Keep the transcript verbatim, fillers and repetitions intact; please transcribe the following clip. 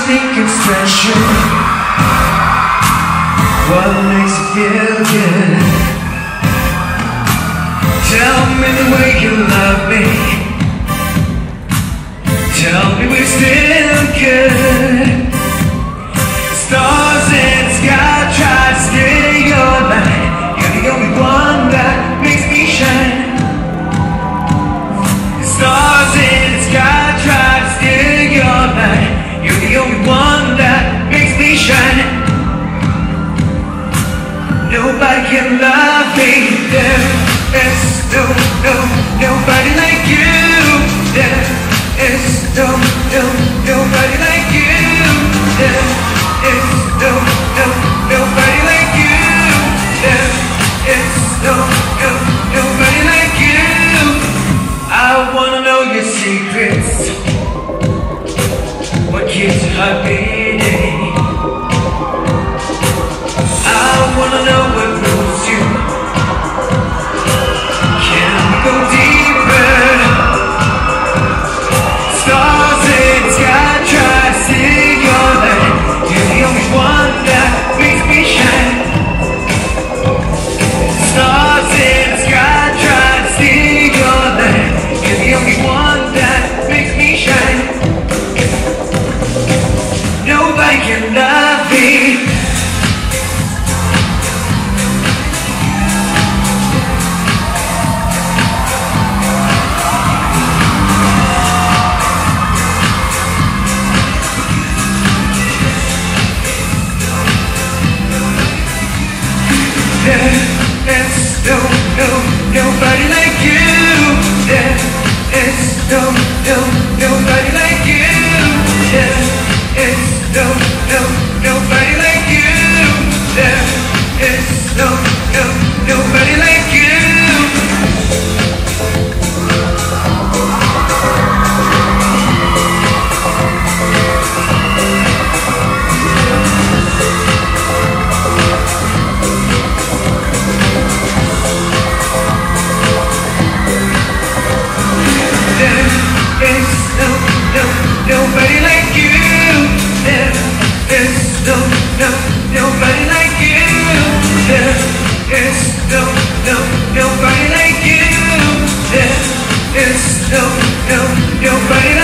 unique expression. What makes you feel good? Tell me the way you love me. Tell me we're still good. Stars in the sky try to steal your light. You're the only one that makes me shine. Stars in the sky try to steal your light. You're the only one that makes me shine. Nobody can love me. There is no, no, nobody like you. There is no, no, nobody like you. There is no, no, nobody like you. There is no, no, nobody like you. I wanna know your secrets. What keeps your heart beating? I wanna know what moves you. Can we go deeper? Stars in the sky try to see your light. You're the only one that makes me shine. Stars in the sky try to see your light. You're the only one that makes me shine. Nobody can love me. There is no, no, nobody like you. There is no, no, nobody like you. There is no, no, nobody like you. There is no, no, nobody like you. Nobody like you. There is no, no, nobody like you. There is no, no, nobody like you. There is no, no, nobody like you.